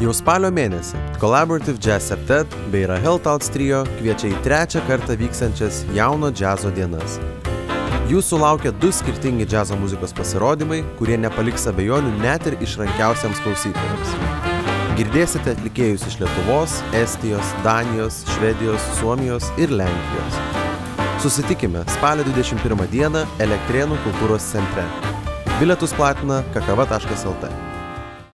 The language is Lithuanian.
Jau spalio mėnesį Collaborative Jazz Septet bei Rahel Talts trio kviečia į 3. kartą vyksiančias jauno džiazo dienas. Jūsų laukia 2 skirtingi džiazo muzikos pasirodymai, kurie nepaliks abejonių net ir išrankiausiams klausytojams. Girdėsite atlikėjus iš Lietuvos, Estijos, Danijos, Švedijos, Suomijos ir Lenkijos. Susitikime spalio 21 dieną Elektrėnų kultūros centre. Bilietus platina kakava.lt.